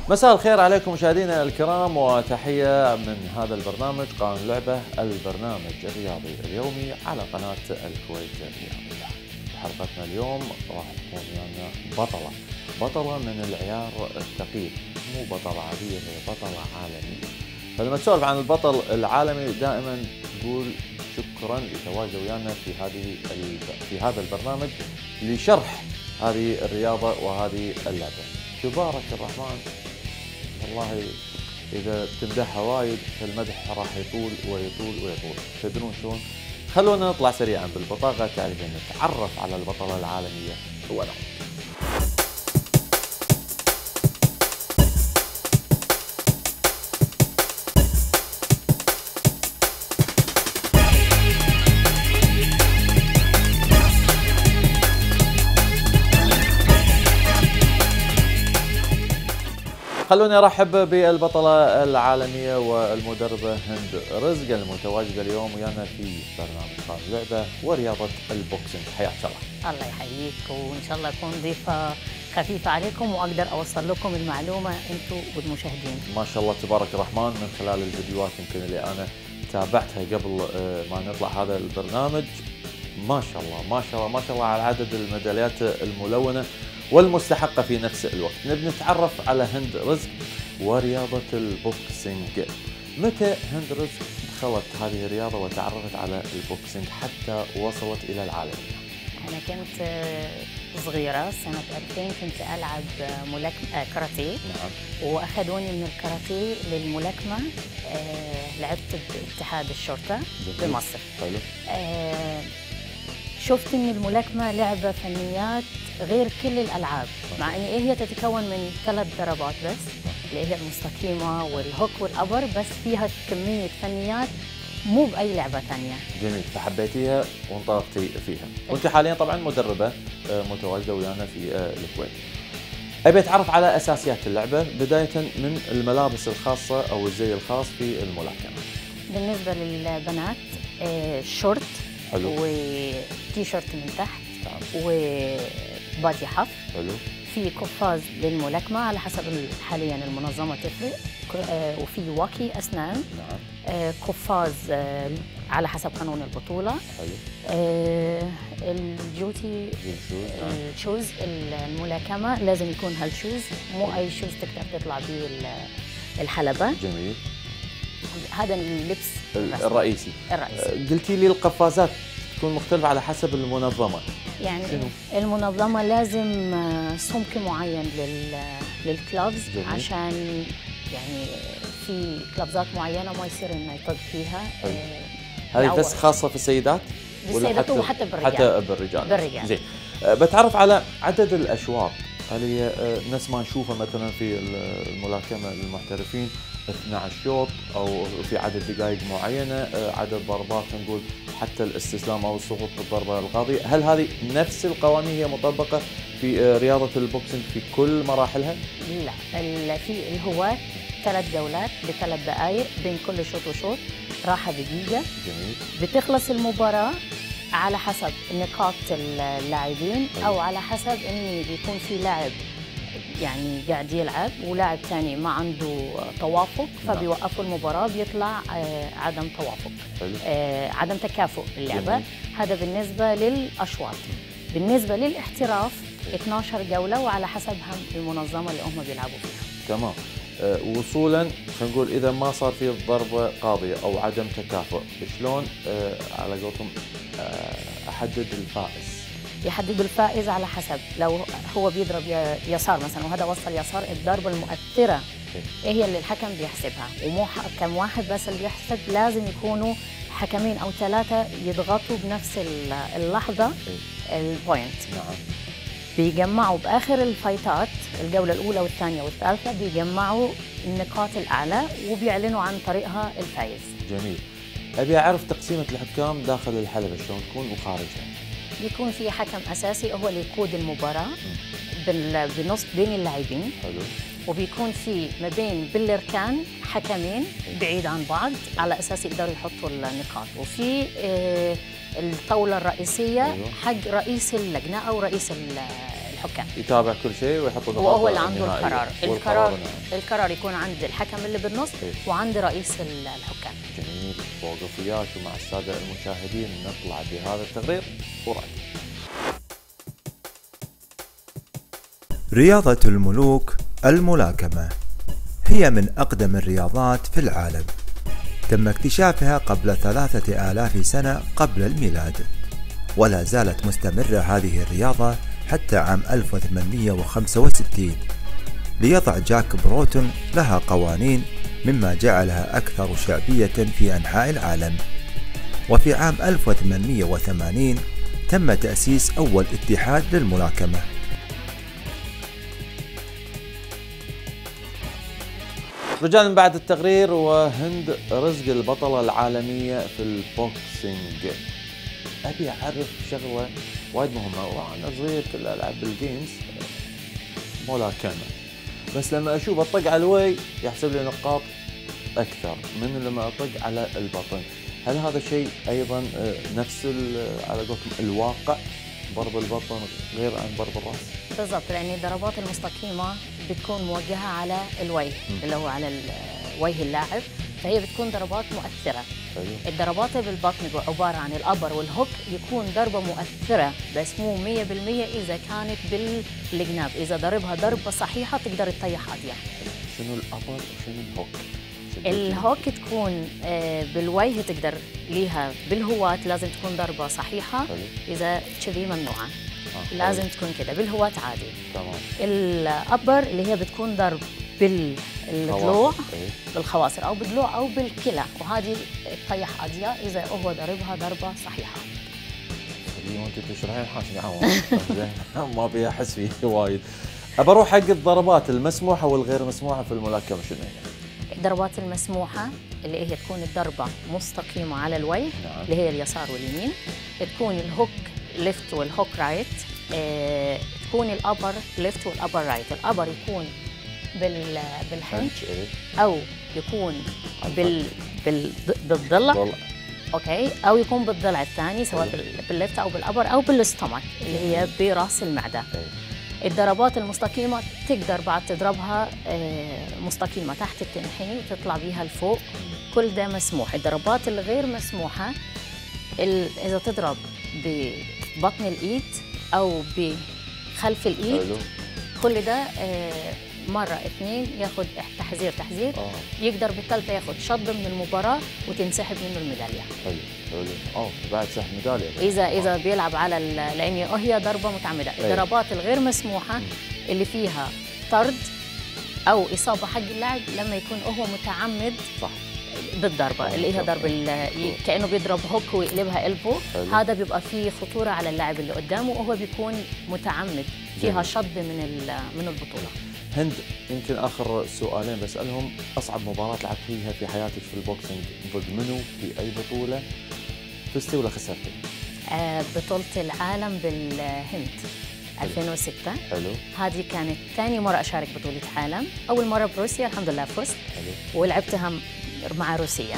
مساء الخير عليكم مشاهدينا الكرام، وتحية من هذا البرنامج قانون اللعبة، البرنامج الرياضي اليومي على قناة الكويت الرياضية. حلقتنا اليوم راح تكون ويانا بطلة من العيار الثقيل، مو بطلة عادية، هي بطلة عالمية. فلما نسولف عن البطل العالمي دائما نقول شكرا لتواجده ويانا في هذا البرنامج لشرح هذه الرياضة وهذه اللعبة. تبارك الرحمن، والله إذا تمدحها وايد فالمدح راح يطول ويطول ويطول. تدرون شلون؟ خلونا نطلع سريعا بالبطاقة تعريفين، نتعرف على البطلة العالمية أولا. خلوني ارحب بالبطله العالميه والمدربه هند رزق المتواجده اليوم ويانا في برنامج قانون اللعبه ورياضه البوكسينج. حياك الله. الله يحييك، وان شاء الله اكون ضيفه خفيفه عليكم واقدر اوصل لكم المعلومه انتم والمشاهدين. ما شاء الله تبارك الرحمن، من خلال الفيديوهات يمكن اللي انا تابعتها قبل ما نطلع هذا البرنامج، ما شاء الله ما شاء الله ما شاء الله على عدد الميداليات الملونه والمستحقة في نفس الوقت. نبي نتعرف على هند رزق ورياضة البوكسينج. متى هند رزق دخلت هذه الرياضة وتعرفت على البوكسينج حتى وصلت إلى العالمية؟ أنا كنت صغيرة سنة 2000، كنت ألعب ملاكمة كاراتيه. نعم. وأخذوني من الكاراتيه للملاكمة. لعبت باتحاد الشرطة بمصر. حلو. شفت ان الملاكمه لعبه فنيات غير كل الالعاب، مع ان هي تتكون من 3 ضربات بس، اللي هي المستقيمه والهوك والابر، بس فيها كميه فنيات مو باي لعبه ثانيه. جميل، فحبيتيها وانطلقتي فيها. وانت حاليا طبعا مدربه متواجده ويانا في الكويت. ابي اتعرف على اساسيات اللعبه بدايه من الملابس الخاصه او الزي الخاص في الملاكمه. بالنسبه للبنات شورت، حلو، وتي شيرت من تحت، وبادي حف. حلو. في قفاز للملاكمه على حسب حاليا المنظمه تفرق، وفي واكي اسنان. نعم. قفاز على حسب قانون البطوله. حلو. الجوتي الشوز الملاكمه لازم يكون هالشوز، مو اي شوز تقدر تطلع به الحلبه. جميل. هذا اللبس الرئيسي. قلتي لي القفازات تكون مختلفة على حسب المنظمة. يعني المنظمة لازم سمك معين للكلابز، عشان يعني في كلابزات معينة ما يصير انه يطق فيها. هذه بس خاصة في السيدات؟ بالسيدات وحتى بالرجال. حتى بالرجال. زين. بتعرف على عدد الأشواط اللي نفس ما نشوفها مثلا في الملاكمة للمحترفين، 12 شوط او في عدد دقائق معينه، عدد ضربات، نقول حتى الاستسلام او السقوط بالضربه القاضيه. هل هذه نفس القوانين هي مطبقه في رياضه البوكسينج في كل مراحلها؟ لا، في الهواة 3 جولات ب3 دقائق بين كل شوط وشوط، راحه دقيقه. جميل. بتخلص المباراه على حسب نقاط اللاعبين، او على حسب ان بيكون في لاعب يعني قاعد يلعب ولاعب ثاني ما عنده توافق، فبيوقفوا المباراة، بيطلع عدم توافق. عدم تكافؤ اللعبة. جميل. هذا بالنسبة للأشواط. بالنسبة للاحتراف 12 جولة، وعلى حسب هم المنظمة اللي هم بيلعبوا فيها. تمام. وصولا خلينا نقول اذا ما صار في ضربة قاضية او عدم تكافؤ، شلون على قولتهم احدد الفائز؟ يحددوا الفائز على حسب، لو هو بيضرب يسار مثلا وهذا وصل يسار، الضربه المؤثره هي اللي الحكم بيحسبها، ومو حكم واحد بس اللي بيحسب، لازم يكونوا حكمين او 3 يضغطوا بنفس اللحظه البوينت. نعم. بيجمعوا باخر الفايتات، الجوله الاولى والثانيه والثالثه، بيجمعوا النقاط الاعلى وبيعلنوا عن طريقها الفائز. جميل. ابي اعرف تقسيمه الحكام داخل الحلبه شلون تكون وخارجها؟ بيكون في حكم اساسي هو اللي يقود المباراه بالنص بين اللاعبين. حلو. وبيكون في ما بين بالاركان حكمين بعيد عن بعض على اساس يقدروا يحطوا النقاط، وفي الطاوله الرئيسيه حق رئيس اللجنه او رئيس الحكام. يتابع كل شيء ويحط النقاط وهو اللي عنده القرار. القرار يكون عند الحكم اللي بالنص وعند رئيس الحكام. جميل. وقف وياك ومع الساده المشاهدين نطلع بهذا التقرير وراجع. رياضة الملوك الملاكمة هي من أقدم الرياضات في العالم. تم اكتشافها قبل 3000 سنة قبل الميلاد، ولا زالت مستمرة هذه الرياضة حتى عام 1865، ليضع جاك بروتون لها قوانين مما جعلها أكثر شعبية في أنحاء العالم. وفي عام 1880 تم تأسيس أول اتحاد للملاكمة. رجعنا من بعد التقرير. وهند رزق البطلة العالمية في البوكسينج. أبي أعرف شغلة وايد مهمة، وأنا صغير كل ألعب بالجيمز ملاكمة، بس لما أشوف أطق على الوي يحسب لي نقاط أكثر من لما أطق على البطن. هل هذا شيء أيضا نفس على قولكم الواقع؟ ضرب البطن غير عن ضرب الرأس؟ بالضبط، لأن الضربات المستقيمة بتكون موجهة على الوجه اللي هو على وجه اللاعب، فهي بتكون ضربات مؤثرة. الضربات بالبطن عبارة عن الأبر والهوك، يكون ضربة مؤثرة بس مو 100% إذا كانت بالجناب. إذا ضربها ضربة صحيحة تقدر تطيح أضيع. شنو الأبر وشنو الهوك؟ الهوك تكون بالوجه، تقدر ليها بالهواة لازم تكون ضربة صحيحة. إذا كذي ممنوعة. لازم تكون كده بالهواة عادي. تمام. الأبر اللي هي بتكون ضرب بالضلوع، بالخواصر أو بالضلوع أو بالكلى، وهذه تطيح أضياء إذا هو ضربها ضربة صحيحة. وانت تشرحين حاشي ما بيها أحس فيه وايد. أبروح حق الضربات المسموحة والغير مسموحة في الملاكمة شنو هي؟ الضربات المسموحة اللي هي تكون الضربة مستقيمة على الوجه، نعم. اللي هي اليسار واليمين. تكون الهوك ليفت والهوك رايت. تكون الأبر ليفت والأبر رايت. الأبر يكون بالحنج أو يكون بالضلع. اوكي، او يكون بالضلع الثاني سواء بالليفت او بالابر او بالاستومك اللي هي براس المعده. الضربات المستقيمه تقدر بعد تضربها مستقيمه تحت التنحني وتطلع بيها لفوق، كل ده مسموح. الضربات الغير مسموحه اذا تضرب ببطن الايد او بخلف الايد، كل ده مرة اثنين ياخذ تحذير. يقدر بالثالثة ياخذ شط من المباراة وتنسحب منه الميدالية. حلو. بعد سحب ميدالية إذا بيلعب على لأن هي ضربة متعمدة. الضربات الغير مسموحة اللي فيها طرد أو إصابة حق اللاعب لما يكون هو متعمد صح بالضربة اللي هي ضرب كأنه بيضرب هوك ويقلبها إلبو. هذا بيبقى فيه خطورة على اللاعب اللي قدامه وهو بيكون متعمد، فيها شد من البطولة. هند، يمكن آخر سؤالين بسألهم. أصعب مباراة لعبت فيها في حياتك في البوكسينج ضد منو في أي بطولة؟ فزتي ولا خسرتي؟ بطولة العالم بالهند 2006. حلو. هذه كانت ثاني مرة أشارك بطولة عالم. أول مرة بروسيا الحمد لله فزت. حلو. ولعبتها مع روسيا.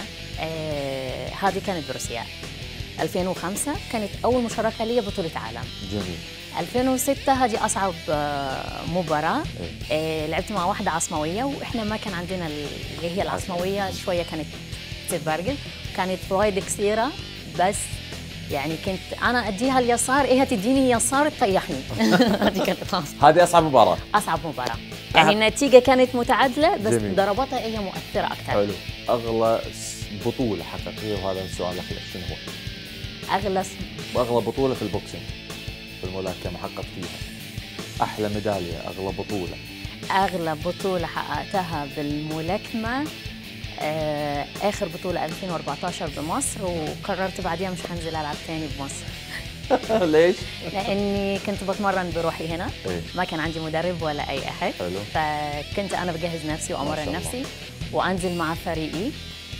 هذه كانت بروسيا. 2005 كانت أول مشاركة لي بطولة عالم. جميل. 2006 هذه أصعب مباراة. لعبت مع واحدة عصموية، وإحنا ما كان عندنا اللي هي العصموية، شوية كانت تتبرجل، كانت وايد كثيرة، بس يعني كنت أنا أديها اليسار، إيه تديني يسار تطيحني. هذه كانت هذه أصعب مباراة. أصعب مباراة. يعني النتيجة كانت متعادلة بس جميل. ضرباتها هي مؤثرة أكثر. حلو. أغلى بطولة حققتيها، وهذا السؤال الأخير، شنو هو؟ أغلى بطولة في البوكسينج في الملاكمة حققتيها؟ أحلى ميدالية، أغلى بطولة؟ أغلى بطولة حققتها بالملاكمة آخر بطولة 2014 بمصر، وقررت بعديها مش هنزل ألعب تاني بمصر. ليش؟ لأني كنت بتمرن بروحي هنا. ما كان عندي مدرب ولا أي أحد. حلو. فكنت أنا بجهز نفسي وأمرن نفسي وأنزل مع فريقي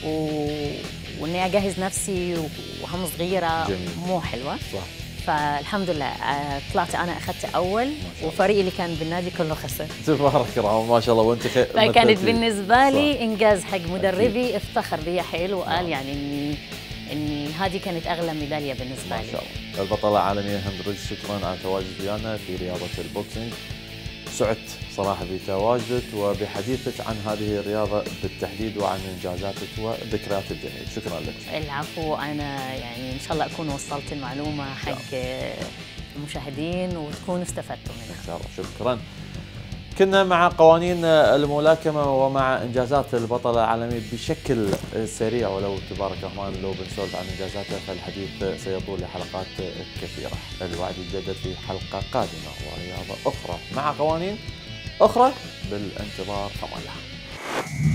وإني أجهز نفسي وهم صغيرة. جميل. مو حلوة. صح. فالحمد لله طلعت أنا أخذت أول، وفريقي اللي كان بالنادي كله خسر. تبارك الرحمن ما شاء الله. وأنت فكانت بالنسبة لي إنجاز حق مدربي. افتخر بي حيل وقال يعني اني هذه كانت اغلى ميداليه بالنسبه ما لي. شاء الله. البطلة العالمية هند رشد، شكرا على تواجدك ويانا في رياضة البوكسينج. سعدت صراحة بتواجدك وبحديثك عن هذه الرياضة بالتحديد وعن إنجازاتك والذكريات الجميلة. شكرا لك. العفو، أنا يعني إن شاء الله أكون وصلت المعلومة حق المشاهدين وتكونوا استفدتوا منها. إن شاء الله. شكرا. كنا مع قوانين الملاكمة ومع إنجازات البطلة العالمية بشكل سريع، ولو تبارك الرحمن لو بنسولف عن إنجازاتها فالحديث سيطول لحلقات كثيرة. الوعد يتجدد في حلقة قادمة ورياضة أخرى مع قوانين أخرى، بالانتظار. كما